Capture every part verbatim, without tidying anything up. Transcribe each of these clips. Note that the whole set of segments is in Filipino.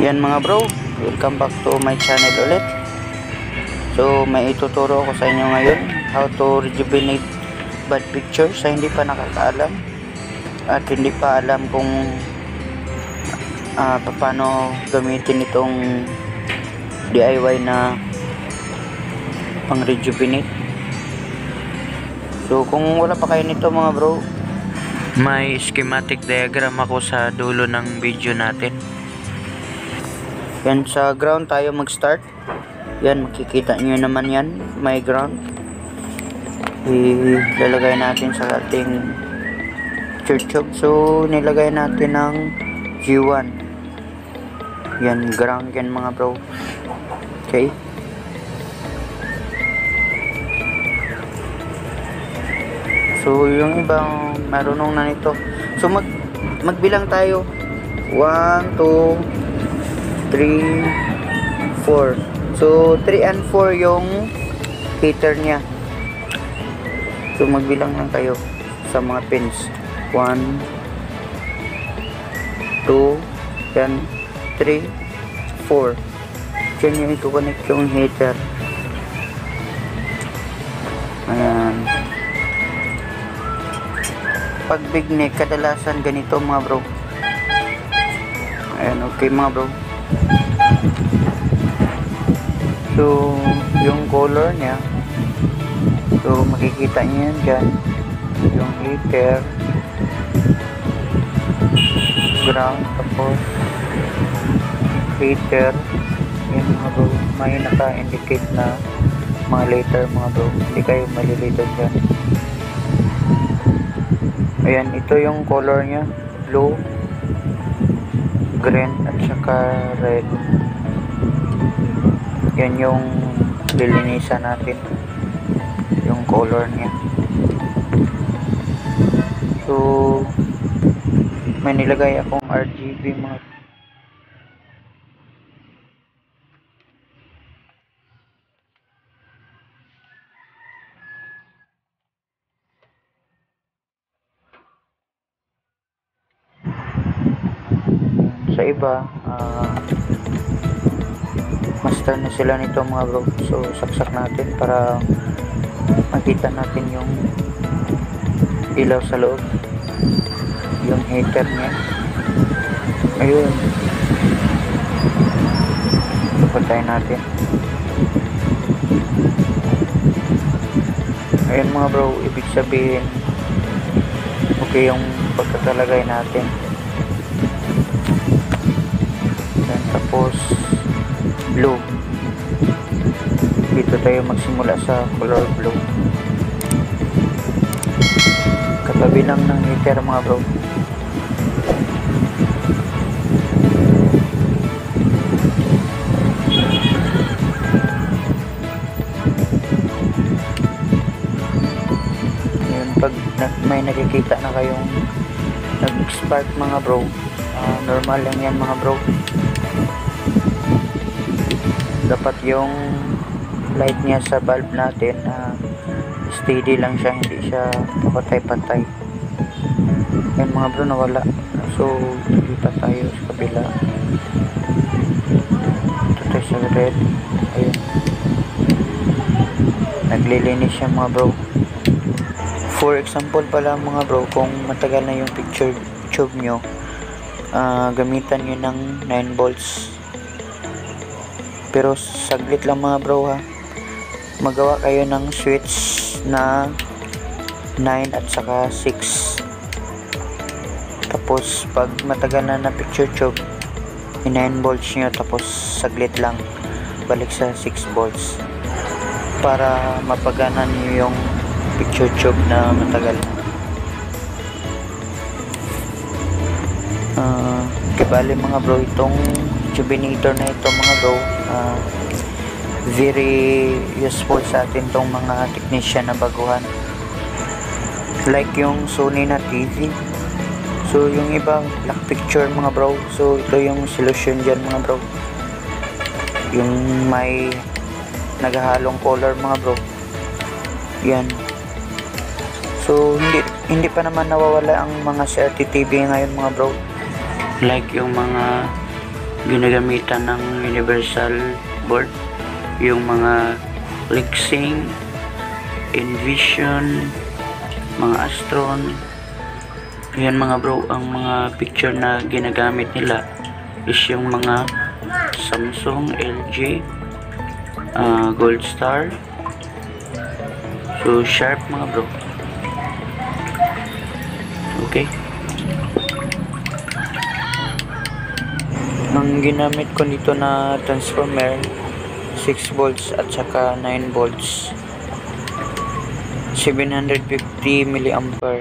Yan mga bro, welcome back to my channel ulit. So may ituturo ako sa inyo ngayon how to rejuvenate bad picture sa hindi pa nakakaalam at hindi pa alam kung uh, paano gamitin itong D I Y na pang rejuvenate. So kung wala pa kayo nito mga bro, may schematic diagram ako sa dulo ng video natin. Yan, sa ground tayo mag-start. Yan, makikita nyo naman yan, may ground. Ilalagay natin sa ating church-tube. So nilagay natin ng G one. Yan, ground yan mga bro. Okay. So yung ibang marunong na nito. So mag magbilang tayo. one, two, three, four. So three and four yung heater niya. So magbilang lang kayo sa mga pins. one, two, then three, four. Diyan yung i-connect yung heater. Ayan. Pag big neck, kadalasan ganito mga bro. Ayan, okay mga bro. So yung color niya, so makikita niyo yan dyan, yung heater, ground, tapos heater. Yan mga bro, may naka-indicate na mga letter mga bro, hindi kayo malilito dyan. Ayan, ito yung color niya, blue, green at saka red. Yan yung lilinisan natin, yung color niya. So may nilagay akong R G B mga sa iba, uh, master na sila nito mga bro. So saksak natin para makita natin yung ilaw sa loob, yung heater niya. Ayun, patay natin. Ayun mga bro, ibig sabihin okay yung pagkakalagay natin. Then tapos blue, dito tayo magsimula sa color blue, katabi lang ng heater mga bro. Ngayon, pag may nakikita na kayong nag-spark mga bro, uh, normal lang yan mga bro. Dapat yung light niya sa bulb natin uh, steady lang siya, hindi siya patay-patay. Yan mga bro, nawala. So dito tayo sa kabila, dito tayo sa red. Ayun, naglilinis siya mga bro. For example pala mga bro, kung matagal na yung picture tube nyo, uh, gamitan nyo ng nine volts. Pero saglit lang mga bro ha, magawa kayo ng switch na nine at saka six. Tapos pag matagal na na picture tube, nine volts nyo, tapos saglit lang balik sa six volts para mapagana nyo yung picture tube na matagal na. Uh, kibali mga bro, itong rejuvenator na ito mga bro, uh, very useful sa atin tong mga technician na baguhan, like yung Sony na T V. So yung iba black picture mga bro, so ito yung solution dyan mga bro, yung may naghahalong color mga bro. Yan, so hindi hindi pa naman nawawala ang mga C R T T V ngayon mga bro, like yung mga ginagamitan ng universal board, yung mga Lexing, Envision, mga Astron. Yan mga bro, ang mga picture na ginagamit nila is yung mga Samsung, L G, uh, Gold Star, so Sharp mga bro. Okay, ang ginamit ko dito na transformer six volts at saka nine volts, seven hundred fifty milliampere.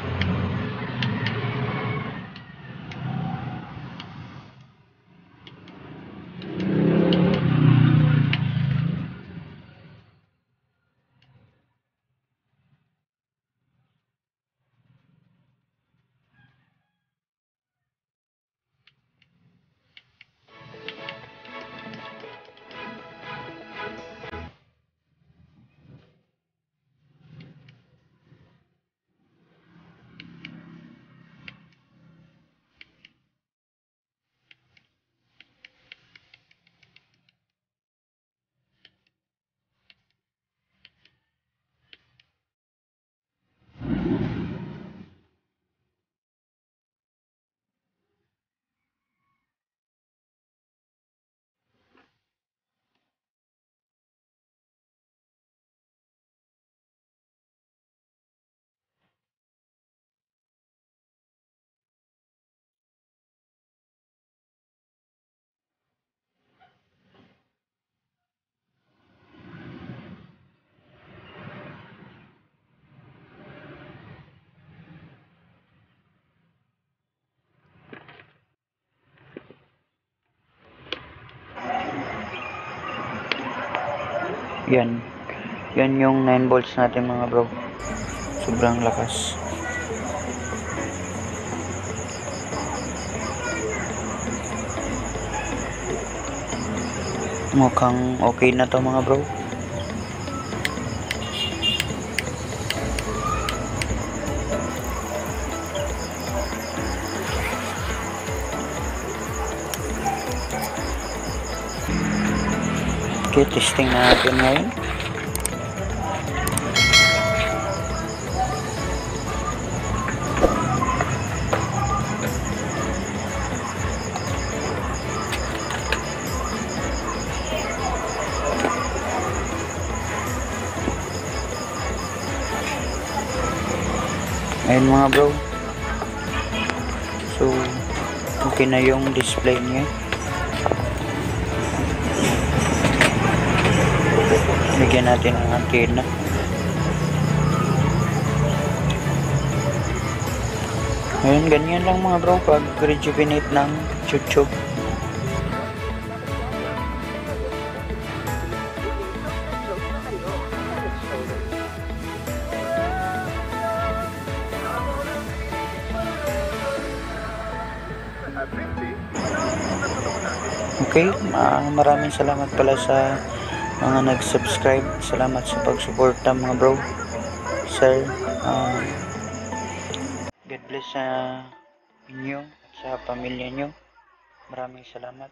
Yan. Yan yung nine volts natin mga bro. Sobrang lakas. Mukhang okay na to mga bro. Okay, testing na natin ngayon. Ayun mga bro. So, okay na yung display niya. Bigyan natin ng antena. Ayun, ganyan lang mga bro pag rejuvenate ng YouTube. Okay, uh, maraming salamat pala sa mga nag-subscribe. Salamat sa pagsuporta mga bro. Sir, uh, God bless sa inyo at sa pamilya nyo. Maraming salamat.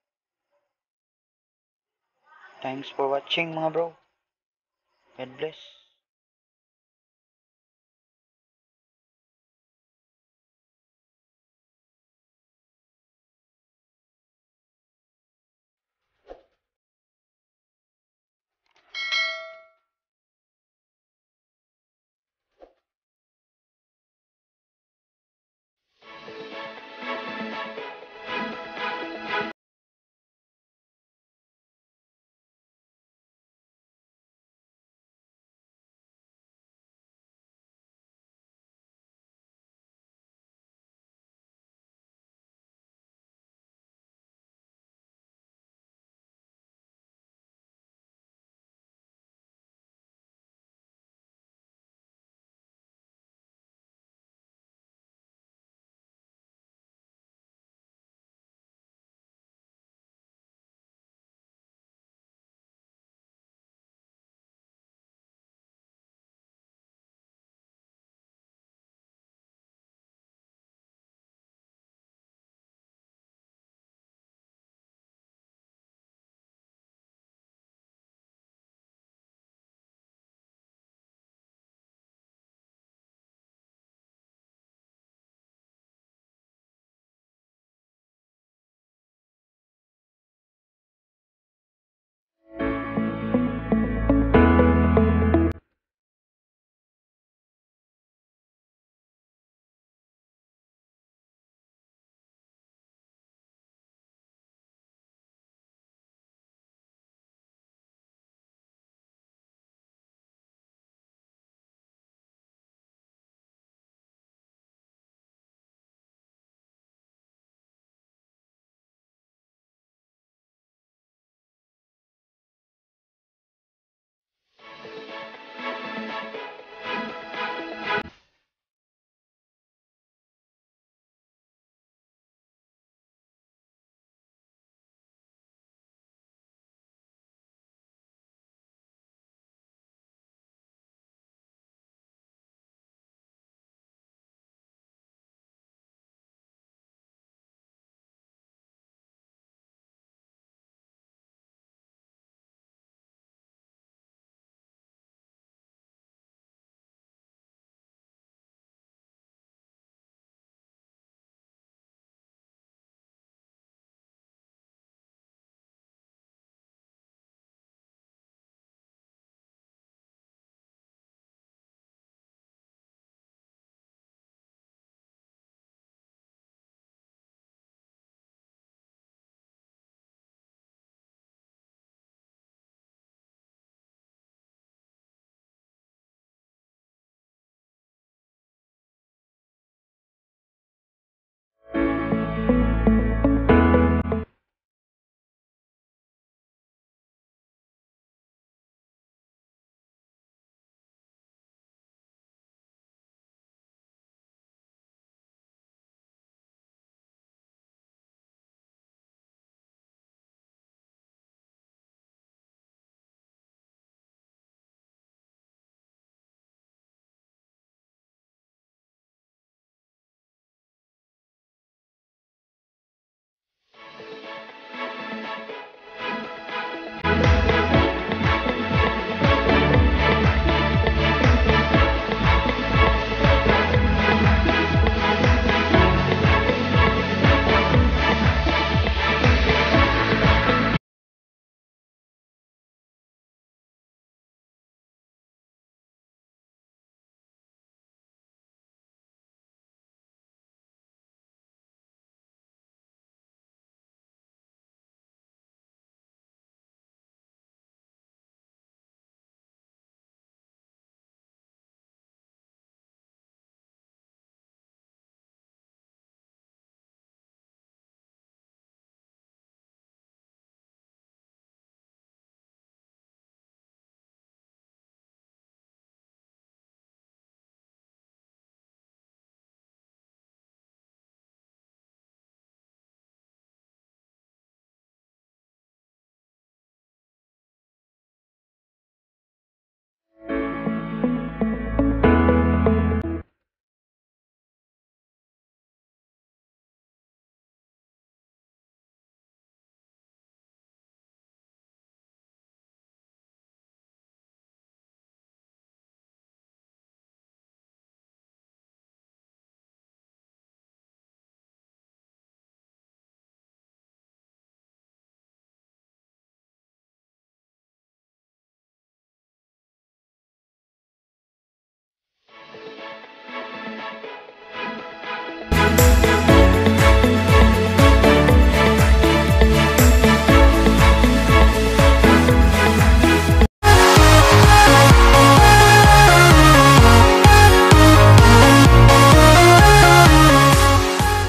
Thanks for watching mga bro. God bless.